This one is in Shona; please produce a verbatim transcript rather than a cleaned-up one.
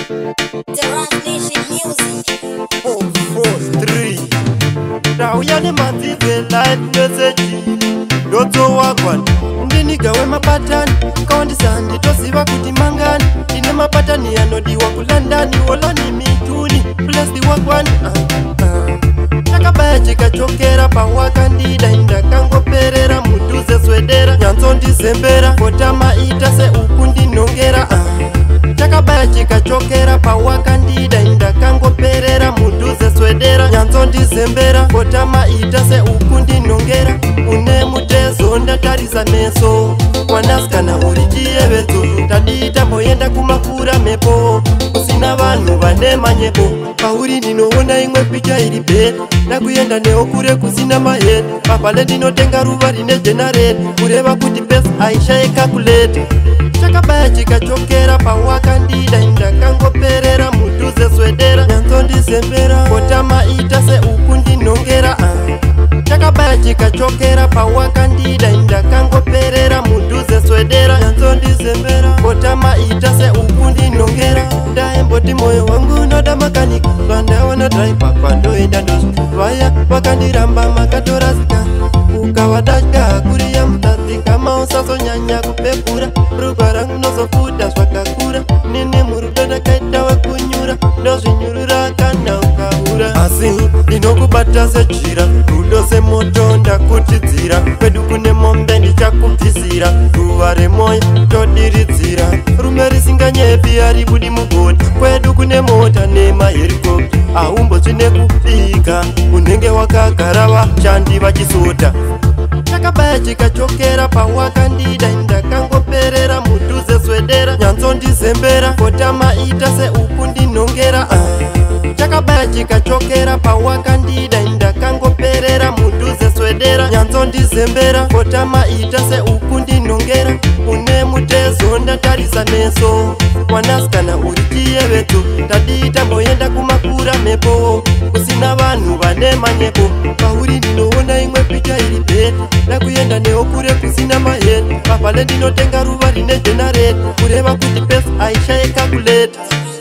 The Roughnation music. Four, four, three. Rauya ne manzize live message. Doto wagwan. Niggah we mapatani. Kawandisa nditosiva kuti mangani. Ine mapatani anodiwa kulandani. Olani mituni. Bless the wagwan. Uh, uh. Chakabaya chikachokera pawaka ndida. Indakangoperera muduze swedera. Nyanzo ndizembera. Kotama ita se ukundi nongera. uh. Chakabaya chikachokera pawaka ndida. Indakangoperera muduze swedera. Nyanzo ndizembera. Kotama ita se ukundi nongera. Une mutezo ndatarisa meso. Mwanaskana uri chiyevezo. Tadita moyenda kumakura mepo. Kusina vanhu vane manyepo. Pauri ninoona imwe picha iri bed. Nakuyenda neokure kusina mahead. Papale ndinotenga ruva rine generate. Kureva kuti best aisha ekakulete. Chakabaya chikachokera pawaka ndida. Indakangoperera muduze swedera. Nyanzo ndizembera. Kotama ita se ukundi nongera. uh. Chakabaya chikachokera pawaka ndida. Indakangoperera muduze swedera. Nyanzo ndizembera. Kotama ita se ukundi nongera. Ndaemboti moyo wangu noda makanika. Vandaona driver kwandoenda ndozi. Vaya vakandiramba makatorasika. Ukawadashka kuriya mutati. Kama usaso nyanya kupepura. Rupa rangu nozofuta swakakura. Nini murudoda kaita wakunyura. Ndozvinyurura kana ukahura. Asi inokubata sechira. Rudo se moto ndakutidzira. Kwedu kune mombe ndichakubvisira. Ruva remoyo todiridzira. Rume risinganyepi haribudi mugodi. Kwedu kune mota nemaherikopta. Aumbodzvi nekufika. Unenge wakagara vashandi vachisota. Chakabaya chikachokera pawaka ndida. Indakangoperera muduze swedera. Nyanzo ndizembera. Kotama ita se ukundi nongera. uh. Chakabaya chikachokera pawaka ndida. Indakangoperera muduze swedera. Nyanzo ndizembera. Kotama ita se ukundi nongera. Une mutezo ndatarisa meso. Mwanaskana uri chiyevezo. Tadita moyenda kumakura mepo. Kusina vanhu vane manyepo. Pauri ndinoona imwe picha iri bed. Nakuyenda neokure kusina mahead. Papale ndinotenga ruva rine generate. Kureva kuti best aisha ekakulete.